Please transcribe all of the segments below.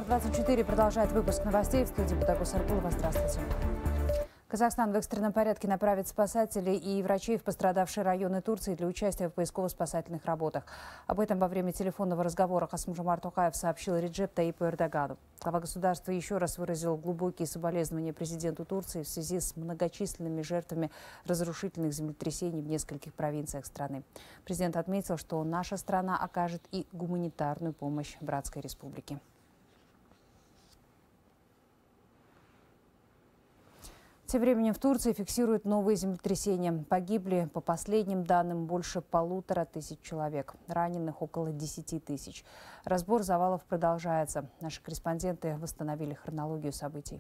Хабар-24 продолжает выпуск новостей. В студии Бутаку Сарпулова. Здравствуйте. Казахстан в экстренном порядке направит спасателей и врачей в пострадавшие районы Турции для участия в поисково-спасательных работах. Об этом во время телефонного разговора Касым-Жомарт Токаев сообщил Реджеп Таипу Эрдогану. Глава государства еще раз выразил глубокие соболезнования президенту Турции в связи с многочисленными жертвами разрушительных землетрясений в нескольких провинциях страны. Президент отметил, что наша страна окажет и гуманитарную помощь братской республике. Тем временем в Турции фиксируют новые землетрясения. Погибли, по последним данным, больше 1500 человек. Раненых около 10 тысяч. Разбор завалов продолжается. Наши корреспонденты восстановили хронологию событий.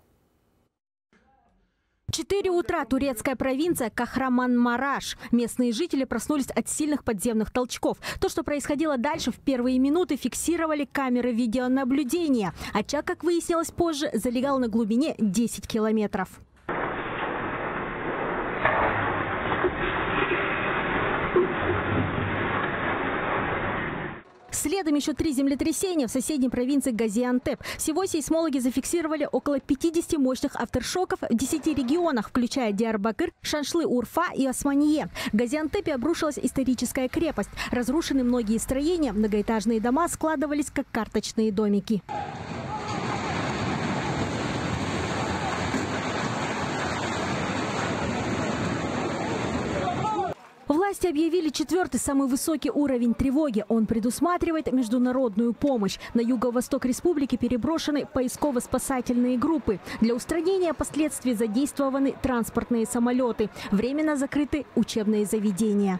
4 утра, турецкая провинция Кахраман-Мараш. Местные жители проснулись от сильных подземных толчков. То, что происходило дальше, в первые минуты фиксировали камеры видеонаблюдения. Очаг, как выяснилось позже, залегал на глубине 10 километров. Следом еще 3 землетрясения в соседней провинции Газиантеп. Всего сейсмологи зафиксировали около 50 мощных авторшоков в 10 регионах, включая Диарбакыр, Шаншлы-Урфа и Османие. В Газиантепе обрушилась историческая крепость. Разрушены многие строения, многоэтажные дома складывались как карточные домики. Власти объявили 4-й самый высокий уровень тревоги. Он предусматривает международную помощь. На юго-восток республики переброшены поисково-спасательные группы. Для устранения последствий задействованы транспортные самолеты. Временно закрыты учебные заведения.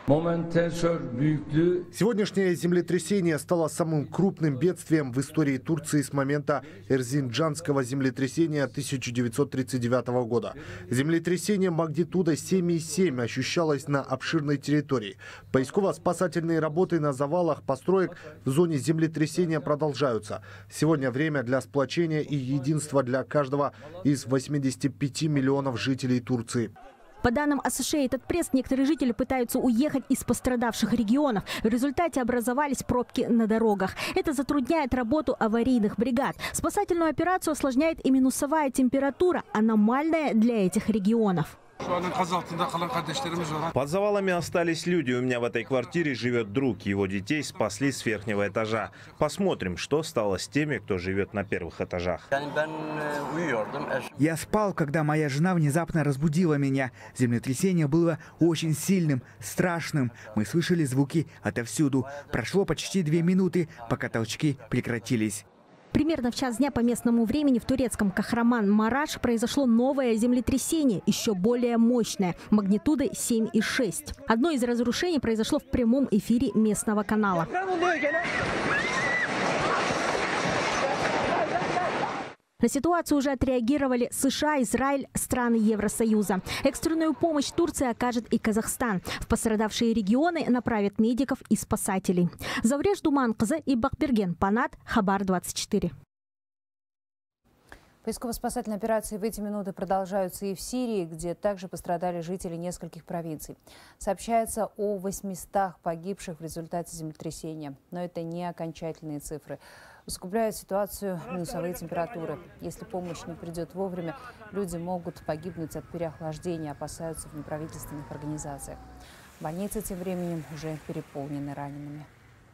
Сегодняшнее землетрясение стало самым крупным бедствием в истории Турции с момента Эрзинджанского землетрясения 1939 года. Землетрясение магнитудой 7,7 ощущалось на обширной территории. Поисково-спасательные работы на завалах построек в зоне землетрясения продолжаются. Сегодня время для сплочения и единства для каждого из 85 миллионов жителей Турции. По данным Associated Press, некоторые жители пытаются уехать из пострадавших регионов. В результате образовались пробки на дорогах. Это затрудняет работу аварийных бригад. Спасательную операцию осложняет и минусовая температура, аномальная для этих регионов. Под завалами остались люди. У меня в этой квартире живет друг. Его детей спасли с верхнего этажа. Посмотрим, что стало с теми, кто живет на первых этажах. Я спал, когда моя жена внезапно разбудила меня. Землетрясение было очень сильным, страшным. Мы слышали звуки отовсюду. Прошло почти 2 минуты, пока толчки прекратились. Примерно в час дня по местному времени в турецком Кахраман-Мараш произошло новое землетрясение, еще более мощное, магнитудой 7,6. Одно из разрушений произошло в прямом эфире местного канала. На ситуацию уже отреагировали США, Израиль, страны Евросоюза. Экстренную помощь Турции окажет и Казахстан. В пострадавшие регионы направят медиков и спасателей. Завреж Думанқызы и Бакберген Панат, Хабар-24. Поисково-спасательные операции в эти минуты продолжаются и в Сирии, где также пострадали жители нескольких провинций. Сообщается о 800 погибших в результате землетрясения. Но это не окончательные цифры. Усугубляют ситуацию минусовые температуры. Если помощь не придет вовремя, люди могут погибнуть от переохлаждения, опасаются в неправительственных организациях. Больницы тем временем уже переполнены ранеными.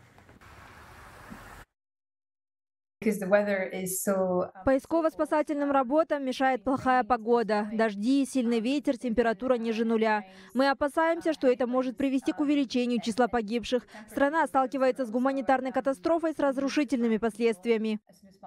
Поисково-спасательным работам мешает плохая погода. Дожди, сильный ветер, температура ниже нуля. Мы опасаемся, что это может привести к увеличению числа погибших. Страна сталкивается с гуманитарной катастрофой с разрушительными последствиями.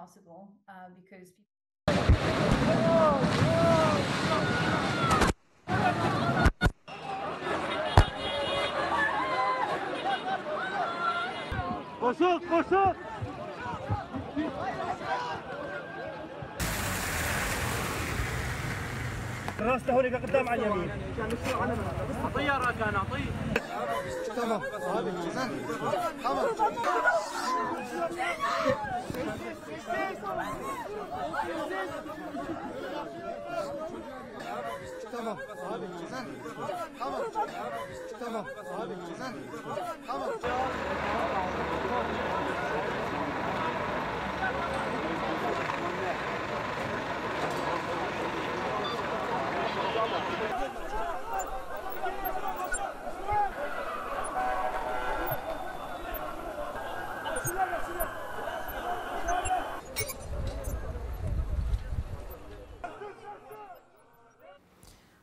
راسته هونيك قدام على اليمين. طيارة كان اعطيه. تمام. تمام.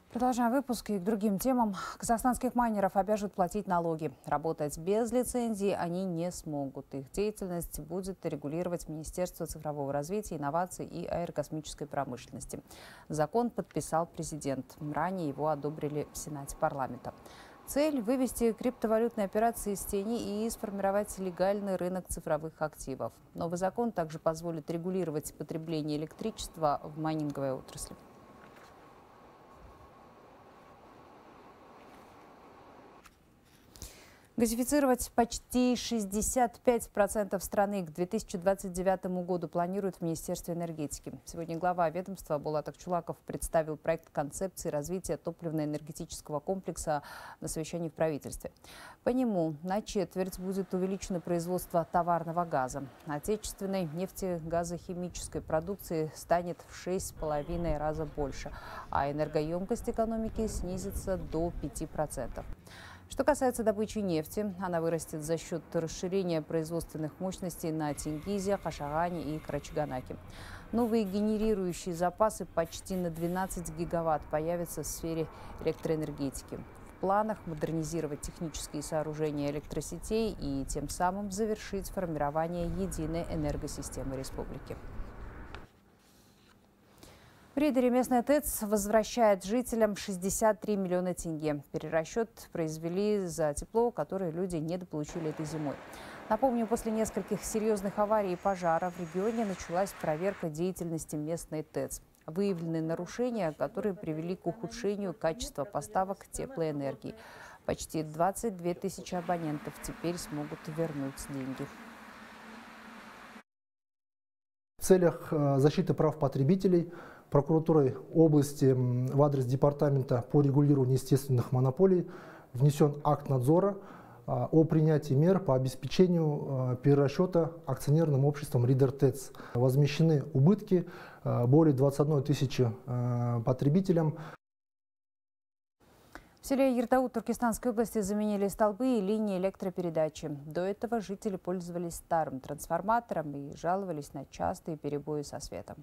Продолжаем выпуск и к другим темам. Казахстанских майнеров обяжут платить налоги. Работать без лицензии они не смогут. Их деятельность будет регулировать Министерство цифрового развития, инноваций и аэрокосмической промышленности. Закон подписал президент. Ранее его одобрили в Сенате парламента. Цель – вывести криптовалютные операции из тени и сформировать легальный рынок цифровых активов. Новый закон также позволит регулировать потребление электричества в майнинговой отрасли. Газифицировать почти 65% страны к 2029 году планируют в Министерстве энергетики. Сегодня глава ведомства Булат Акчулаков представил проект концепции развития топливно-энергетического комплекса на совещании в правительстве. По нему на четверть будет увеличено производство товарного газа. Отечественной нефтегазохимической продукции станет в 6,5 раза больше, а энергоемкость экономики снизится до 5%. Что касается добычи нефти, она вырастет за счет расширения производственных мощностей на Тенгизе, Хашагане и Карачаганаке. Новые генерирующие запасы почти на 12 гигаватт появятся в сфере электроэнергетики. В планах модернизировать технические сооружения электросетей и тем самым завершить формирование единой энергосистемы республики. В рейдере местная ТЭЦ возвращает жителям 63 миллиона тенге. Перерасчет произвели за тепло, которое люди недополучили этой зимой. Напомню, после нескольких серьезных аварий и пожара в регионе началась проверка деятельности местной ТЭЦ. Выявлены нарушения, которые привели к ухудшению качества поставок теплоэнергии. Почти 22 тысячи абонентов теперь смогут вернуть деньги. В целях защиты прав потребителей прокуратурой области в адрес департамента по регулированию естественных монополий внесен акт надзора о принятии мер по обеспечению перерасчета акционерным обществом «Ридер ТЭЦ». Возмещены убытки более 21 тысячи потребителям. В селе Ердаут Туркестанской области заменили столбы и линии электропередачи. До этого жители пользовались старым трансформатором и жаловались на частые перебои со светом.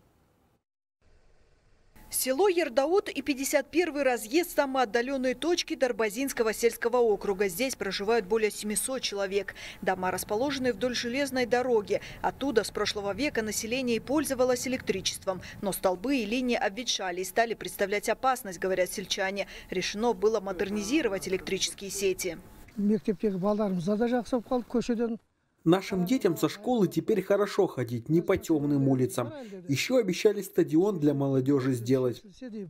Село Ердаут и 51-й разъезд – самые отдаленные точки Дарбазинского сельского округа. Здесь проживают более 700 человек. Дома расположены вдоль железной дороги. Оттуда с прошлого века население и пользовалось электричеством. Но столбы и линии обветшали и стали представлять опасность, говорят сельчане. Решено было модернизировать электрические сети. Нашим детям со школы теперь хорошо ходить, не по темным улицам. Еще обещали стадион для молодежи сделать.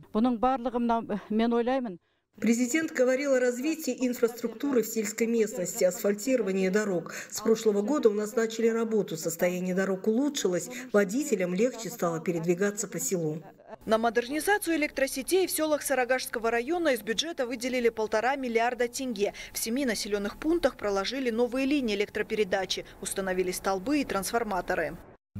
Президент говорил о развитии инфраструктуры в сельской местности, асфальтировании дорог. С прошлого года у нас начали работу, состояние дорог улучшилось, водителям легче стало передвигаться по селу. На модернизацию электросетей в селах Сарагашского района из бюджета выделили 1,5 миллиарда тенге. В 7 населенных пунктах проложили новые линии электропередачи, установили столбы и трансформаторы.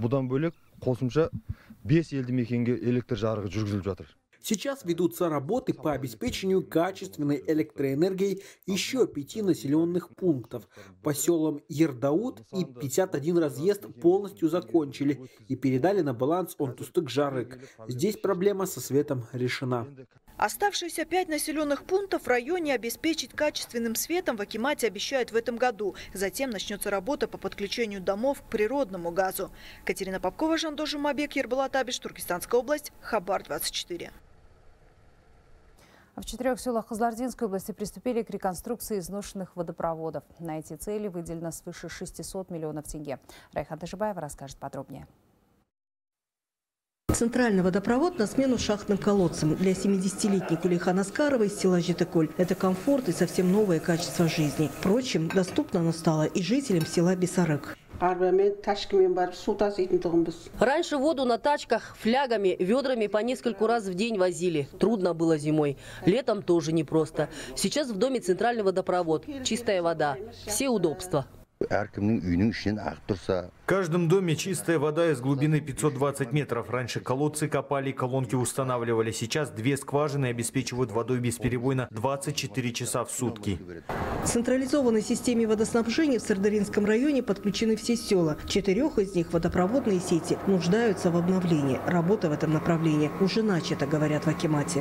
Сейчас ведутся работы по обеспечению качественной электроэнергией еще 5 населенных пунктов. По селам Ердаут и 51 разъезд полностью закончили и передали на баланс Онтустык-Жарык. Здесь проблема со светом решена. Оставшиеся 5 населенных пунктов в районе обеспечить качественным светом в акимате обещают в этом году. Затем начнется работа по подключению домов к природному газу. Катерина Попкова, Жандос Жумабек, Ербулат Абиш, Туркестанская область, Хабар 24. В 4 селах Кызылординской области приступили к реконструкции изношенных водопроводов. На эти цели выделено свыше 600 миллионов тенге. Райхан Ташибаева расскажет подробнее. Центральный водопровод на смену шахтным колодцам. Для 70-летней Кулихан Аскаровой из села Житыколь это комфорт и совсем новое качество жизни. Впрочем, доступно оно стало и жителям села Бесарык. Раньше воду на тачках, флягами, ведрами по нескольку раз в день возили. Трудно было зимой. Летом тоже непросто. Сейчас в доме центральный водопровод, чистая вода, все удобства. В каждом доме чистая вода из глубины 520 метров. Раньше колодцы копали, колонки устанавливали. Сейчас 2 скважины обеспечивают водой бесперебойно 24 часа в сутки. К централизованной системе водоснабжения в Сардаринском районе подключены все села. 4 из них водопроводные сети нуждаются в обновлении. Работа в этом направлении уже начата, говорят в акимате.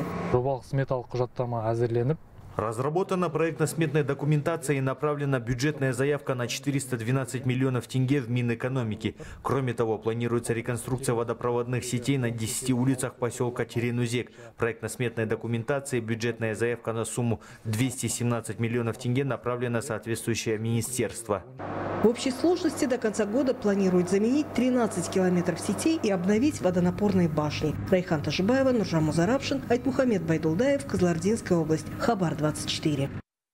Разработана проектно-сметная документация и направлена бюджетная заявка на 412 миллионов тенге в Минэкономики. Кроме того, планируется реконструкция водопроводных сетей на 10 улицах поселка Теренузек. Проектно-сметная документация и бюджетная заявка на сумму 217 миллионов тенге направлена в соответствующее министерство. В общей сложности до конца года планируют заменить 13 километров сетей и обновить водонапорные башни. Райхан Ташибаева, Нуржан Музарапшин, Айтмухамед Байдулдаев, Кызылординская область. Хабар 24.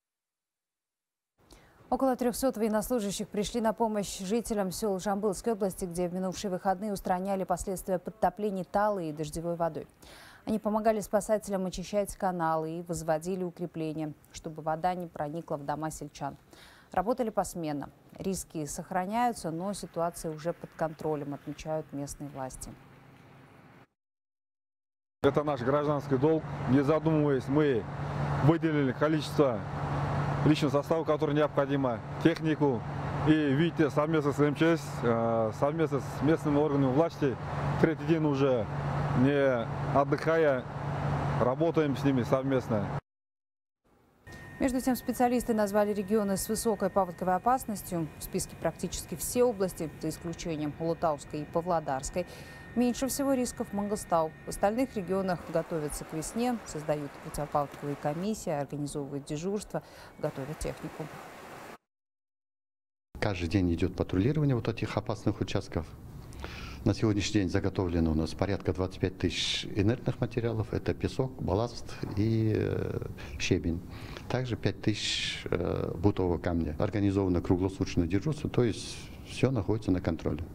Около 300 военнослужащих пришли на помощь жителям сел Жамбылской области, где в минувшие выходные устраняли последствия подтоплений талой и дождевой водой. Они помогали спасателям очищать каналы и возводили укрепления, чтобы вода не проникла в дома сельчан. Работали посменно. Риски сохраняются, но ситуация уже под контролем, отмечают местные власти. Это наш гражданский долг. Не задумываясь, мы выделили количество личного состава, которое необходимо, технику. И видите, совместно с МЧС, совместно с местными органами власти, 3-й день уже не отдыхая, работаем с ними совместно. Между тем, специалисты назвали регионы с высокой паводковой опасностью. В списке практически все области, за исключением Улутауской и Павлодарской. Меньше всего рисков Мангостау. В остальных регионах готовятся к весне, создают противопаводковые комиссии, организовывают дежурство, готовят технику. Каждый день идет патрулирование вот этих опасных участков. На сегодняшний день заготовлено у нас порядка 25 тысяч инертных материалов. Это песок, балласт и щебень. Также 5 тысяч бутового камня. Организовано круглосуточное дежурство, то есть все находится на контроле.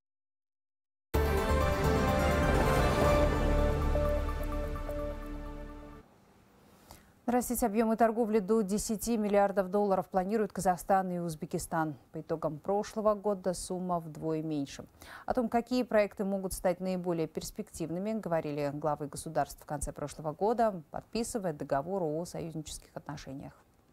Нарастить объемы торговли до 10 миллиардов долларов планируют Казахстан и Узбекистан. По итогам прошлого года сумма вдвое меньше. О том, какие проекты могут стать наиболее перспективными, говорили главы государств в конце прошлого года, подписывая договор о союзнических отношениях.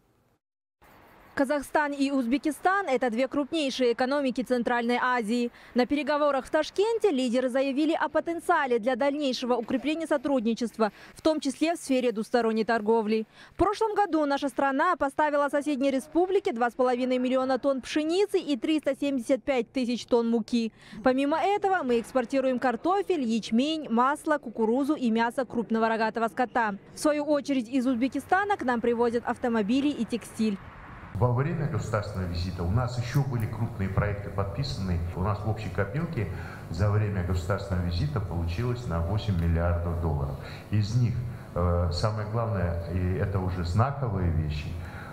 Казахстан и Узбекистан – это 2 крупнейшие экономики Центральной Азии. На переговорах в Ташкенте лидеры заявили о потенциале для дальнейшего укрепления сотрудничества, в том числе в сфере двусторонней торговли. В прошлом году наша страна поставила соседней республике 2,5 миллиона тонн пшеницы и 375 тысяч тонн муки. Помимо этого мы экспортируем картофель, ячмень, масло, кукурузу и мясо крупного рогатого скота. В свою очередь из Узбекистана к нам привозят автомобили и текстиль. Во время государственного визита у нас еще были крупные проекты подписаны. У нас в общей копилке за время государственного визита получилось на 8 миллиардов долларов. Из них самое главное, и это уже знаковые вещи,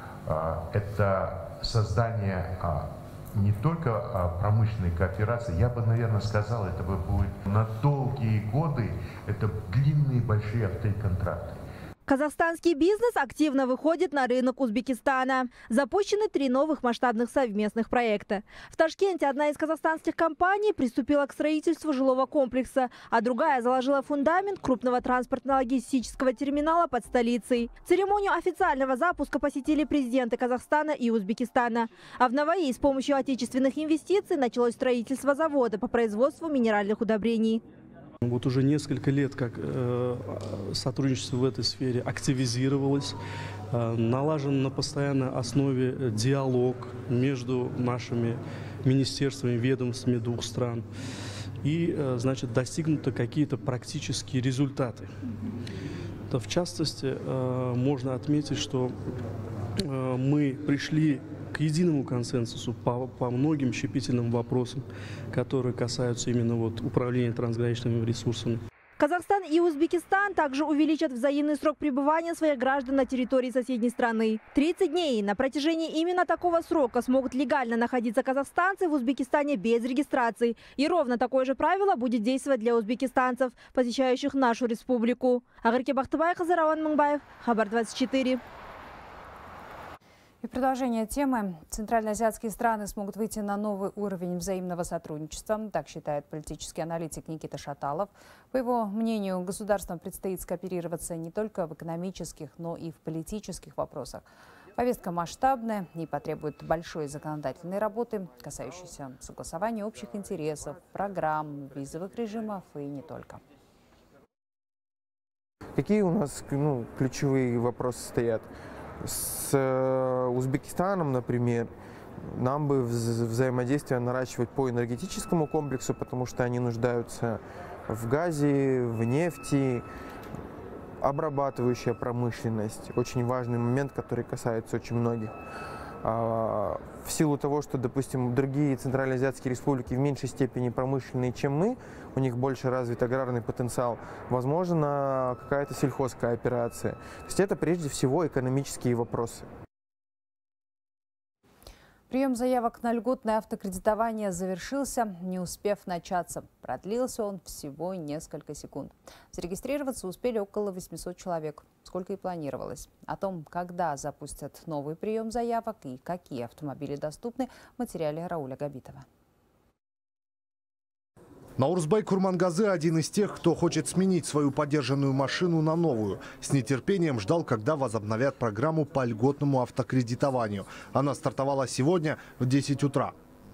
это создание не только промышленной кооперации, я бы, наверное, сказал, это будет на долгие годы, это длинные большие контракты. Казахстанский бизнес активно выходит на рынок Узбекистана. Запущены 3 новых масштабных совместных проекта. В Ташкенте одна из казахстанских компаний приступила к строительству жилого комплекса, а другая заложила фундамент крупного транспортно-логистического терминала под столицей. Церемонию официального запуска посетили президенты Казахстана и Узбекистана. А в Наваи с помощью отечественных инвестиций началось строительство завода по производству минеральных удобрений. Вот уже несколько лет, как сотрудничество в этой сфере активизировалось, налажен на постоянной основе диалог между нашими министерствами, ведомствами 2 стран. И, значит, достигнуты какие-то практические результаты. В частности, можно отметить, что мы пришли к единому консенсусу по многим щепетильным вопросам, которые касаются именно управления трансграничными ресурсами. Казахстан и Узбекистан также увеличат взаимный срок пребывания своих граждан на территории соседней страны. 30 дней. На протяжении именно такого срока смогут легально находиться казахстанцы в Узбекистане без регистрации. И ровно такое же правило будет действовать для узбекистанцев, посещающих нашу республику. Агырке Бахтыбай, Рауан Мыңбаев, Хабар 24. И продолжение темы. Центральноазиатские страны смогут выйти на новый уровень взаимного сотрудничества. Так считает политический аналитик Никита Шаталов. По его мнению, государствам предстоит скооперироваться не только в экономических, но и в политических вопросах. Повестка масштабная и потребует большой законодательной работы, касающейся согласования общих интересов, программ, визовых режимов и не только. Какие у нас ключевые вопросы стоят? С Узбекистаном, например, нам бы взаимодействие наращивать по энергетическому комплексу, потому что они нуждаются в газе, в нефти, обрабатывающая промышленность. Очень важный момент, который касается очень многих. В силу того, что, допустим, другие центральноазиатские республики в меньшей степени промышленные, чем мы, у них больше развит аграрный потенциал, возможно, какая-то сельхозкооперация. То есть это прежде всего экономические вопросы. Прием заявок на льготное автокредитование завершился, не успев начаться. Продлился он всего несколько секунд. Зарегистрироваться успели около 800 человек, сколько и планировалось. О том, когда запустят новый прием заявок и какие автомобили доступны, в материале Рауля Габитова. Наурзбай Курмангазы – один из тех, кто хочет сменить свою подержанную машину на новую. С нетерпением ждал, когда возобновят программу по льготному автокредитованию. Она стартовала сегодня в 10 утра.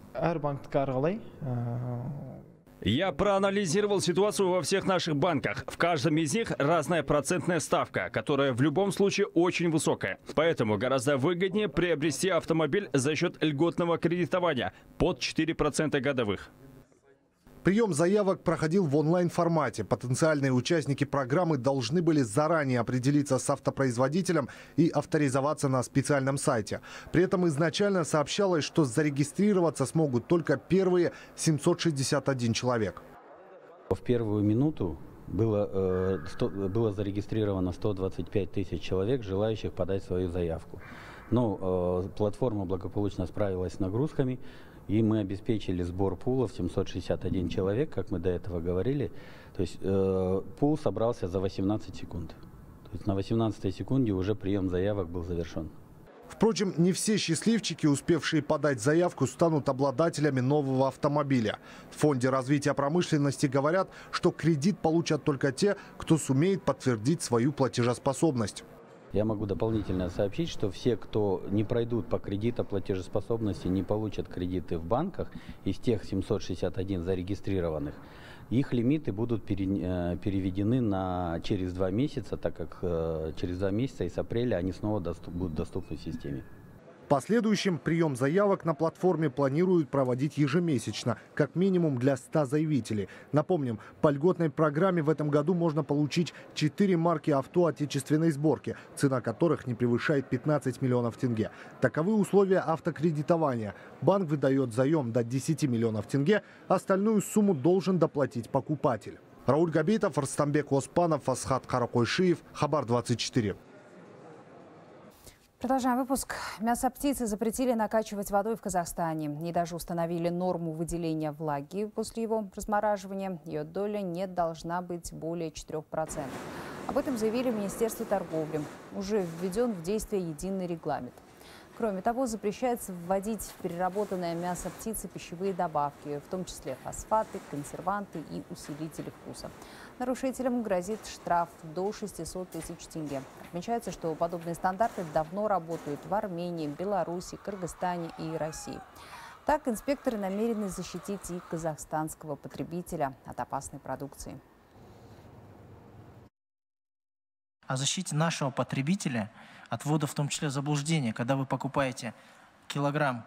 Я проанализировал ситуацию во всех наших банках. В каждом из них разная процентная ставка, которая в любом случае очень высокая. Поэтому гораздо выгоднее приобрести автомобиль за счет льготного кредитования под 4% годовых. Прием заявок проходил в онлайн-формате. Потенциальные участники программы должны были заранее определиться с автопроизводителем и авторизоваться на специальном сайте. При этом изначально сообщалось, что зарегистрироваться смогут только первые 761 человек. В первую минуту было зарегистрировано 125 тысяч человек, желающих подать свою заявку. Но платформа благополучно справилась с нагрузками. И мы обеспечили сбор пулов 761 человек, как мы до этого говорили. То есть пул собрался за 18 секунд. То есть на 18 секунде уже прием заявок был завершен. Впрочем, не все счастливчики, успевшие подать заявку, станут обладателями нового автомобиля. В Фонде развития промышленности говорят, что кредит получат только те, кто сумеет подтвердить свою платежеспособность. Я могу дополнительно сообщить, что все, кто не пройдут по кредитоплатежеспособности, не получат кредиты в банках, из тех 761 зарегистрированных, их лимиты будут переведены через 2 месяца, так как через 2 месяца и с апреля они снова будут доступны в системе. В последующем прием заявок на платформе планируют проводить ежемесячно, как минимум для 100 заявителей. Напомним, по льготной программе в этом году можно получить 4 марки авто отечественной сборки, цена которых не превышает 15 миллионов тенге. Таковы условия автокредитования. Банк выдает заем до 10 миллионов тенге, остальную сумму должен доплатить покупатель. Рауль Габитов, Арстамбек Оспанов, Асхат Каракойшиев, Хабар 24. Продолжаем выпуск. Мясо птицы запретили накачивать водой в Казахстане. И даже установили норму выделения влаги после его размораживания. Ее доля не должна быть более 4%. Об этом заявили в Министерстве торговли. Уже введен в действие единый регламент. Кроме того, запрещается вводить в переработанное мясо птицы пищевые добавки, в том числе фосфаты, консерванты и усилители вкуса. Нарушителям грозит штраф до 600 тысяч тенге. Отмечается, что подобные стандарты давно работают в Армении, Беларуси, Кыргызстане и России. Так, инспекторы намерены защитить и казахстанского потребителя от опасной продукции. О защите нашего потребителя от ввода, в том числе, заблуждения. Когда вы покупаете килограмм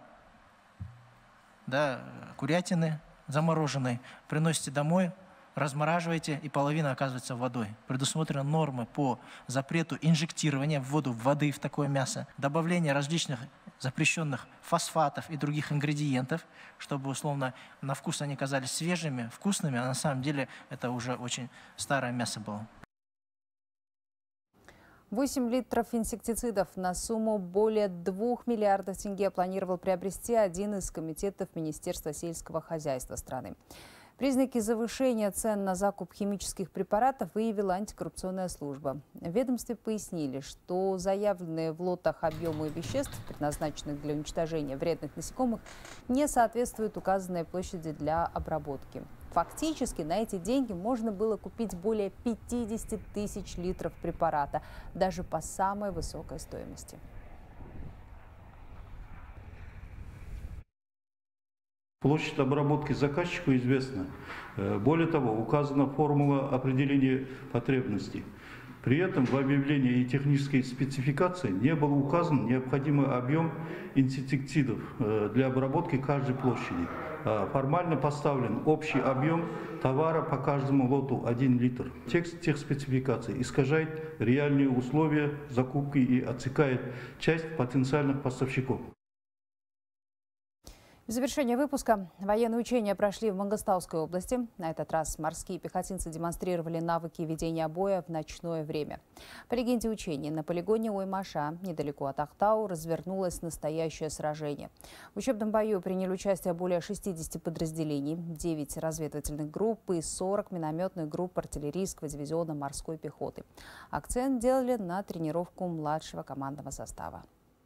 курятины замороженной, приносите домой, размораживаете, и половина оказывается водой. Предусмотрены нормы по запрету инжектирования в воду воды в такое мясо, добавление различных запрещенных фосфатов и других ингредиентов, чтобы, условно, на вкус они казались свежими, вкусными, а на самом деле это уже очень старое мясо было. 8 литров инсектицидов на сумму более 2 миллиардов тенге планировал приобрести один из комитетов Министерства сельского хозяйства страны. Признаки завышения цен на закуп химических препаратов выявила антикоррупционная служба. В ведомстве пояснили, что заявленные в лотах объемы веществ, предназначенных для уничтожения вредных насекомых, не соответствуют указанной площади для обработки. Фактически на эти деньги можно было купить более 50 тысяч литров препарата, даже по самой высокой стоимости. Площадь обработки заказчику известна. Более того, указана формула определения потребностей. При этом в объявлении и технической спецификации не был указан необходимый объем инсектицидов для обработки каждой площади. Формально поставлен общий объем товара по каждому лоту 1 литр. Текст техспецификации искажает реальные условия закупки и отсекает часть потенциальных поставщиков. В завершение выпуска военные учения прошли в Мангостауской области. На этот раз морские пехотинцы демонстрировали навыки ведения боя в ночное время. По легенде учений, на полигоне Оймаша, недалеко от Ахтау, развернулось настоящее сражение. В учебном бою приняли участие более 60 подразделений, 9 разведывательных групп и 40 минометных групп артиллерийского дивизиона морской пехоты. Акцент делали на тренировку младшего командного состава.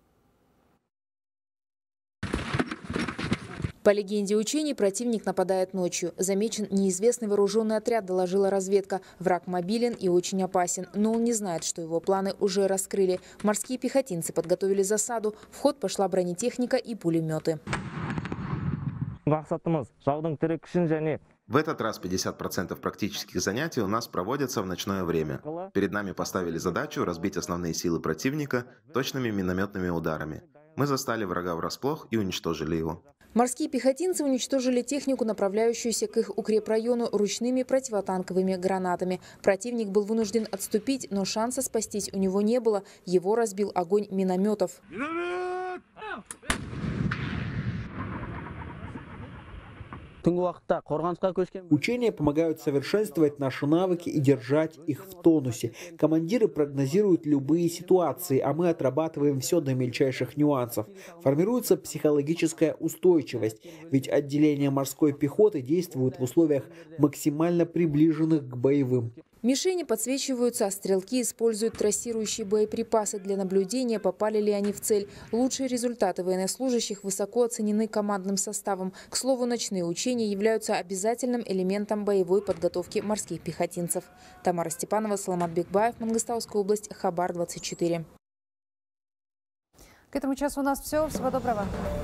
По легенде учений, противник нападает ночью. Замечен неизвестный вооруженный отряд, доложила разведка. Враг мобилен и очень опасен, но он не знает, что его планы уже раскрыли. Морские пехотинцы подготовили засаду. В ход пошла бронетехника и пулеметы. В этот раз 50% практических занятий у нас проводятся в ночное время. Перед нами поставили задачу разбить основные силы противника точными минометными ударами. Мы застали врага врасплох и уничтожили его. Морские пехотинцы уничтожили технику, направляющуюся к их укрепрайону, ручными противотанковыми гранатами. Противник был вынужден отступить, но шанса спастись у него не было. Его разбил огонь минометов. Учения помогают совершенствовать наши навыки и держать их в тонусе. Командиры прогнозируют любые ситуации, а мы отрабатываем все до мельчайших нюансов. Формируется психологическая устойчивость, ведь отделения морской пехоты действуют в условиях максимально приближенных к боевым. Мишени подсвечиваются, а стрелки используют трассирующие боеприпасы для наблюдения, попали ли они в цель. Лучшие результаты военнослужащих высоко оценены командным составом. К слову, ночные учения являются обязательным элементом боевой подготовки морских пехотинцев. Тамара Степанова, Саламат Бекбаев, Мангостауская область, Хабар 24. К этому часу у нас все. Всего доброго.